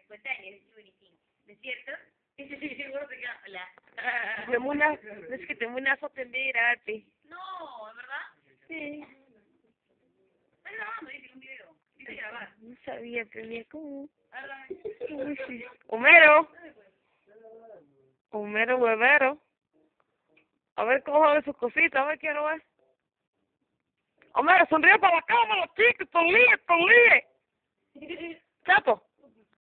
espontáneas, es buenísimo. ¿No es cierto? Seguro te queda, hola. Es que tengo una foto en mirarte. No, ¿es verdad? Sí. Estás grabando, dice un video. Dice grabar. No sabía, pero mira cómo. Habla. Uy, sí. Homero. Homero huevero. A ver cómo ve sus cositas, a ver quién lo ve. Homero, sonríe para la cámara, chico, sonríe. Chato.